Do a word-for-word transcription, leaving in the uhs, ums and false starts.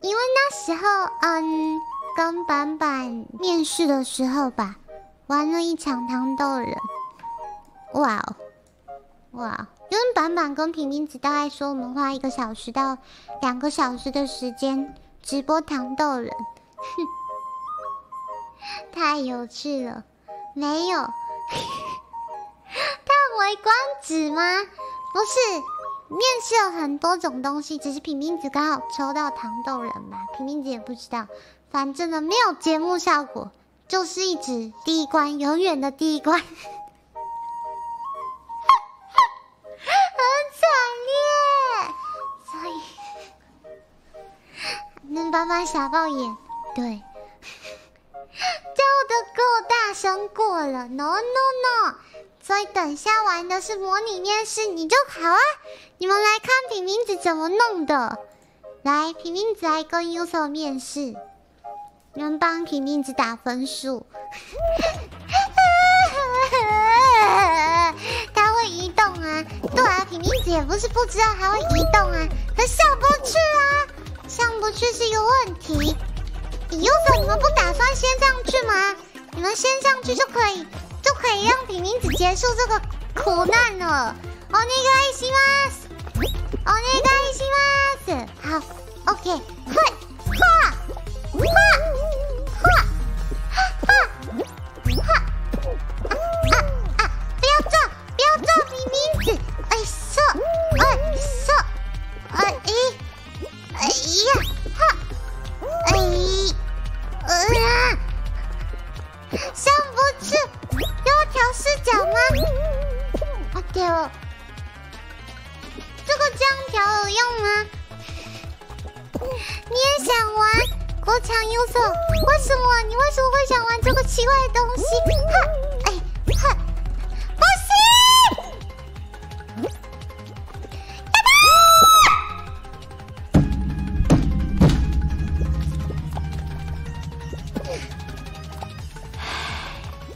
因为那时候，嗯，跟板板面试的时候吧，玩了一场糖豆人。哇哦，哇！因为板板跟平平子大概说我们花一个小时到两个小时的时间直播糖豆人，哼，太有趣了。没有，叹为观止吗？不是。面试了很多种东西，只是平平子刚好抽到糖豆人吧，平平子也不知道，反正呢没有节目效果，就是一直第一关，永远的第一关，很惨烈，所以能帮忙小爆眼，对，叫的够大声过了 ，no no no。所以等下玩的是模拟面试，你就好啊！你们来看平平子怎么弄的。来，平平子来跟 Uso 面试，你们帮平平子打分数。他会移动啊，对啊，平平子也不是不知道他会移动啊，可上不去啊，上不去是一个问题。Uso 你们不打算先上去吗？你们先上去就可以。就可以让平平子结束这个苦难了。お願いします。お願いします。好 ，OK， 快，快，快，快，快，快，啊啊啊！不要撞，不要撞平平子。哎射，哎射，哎咦，哎呀，哈，哎，呃，上不去。要调视角吗？啊对哦，这个这样调有用吗？你也想玩国强优手？为什么？你为什么会想玩这个奇怪的东西？哈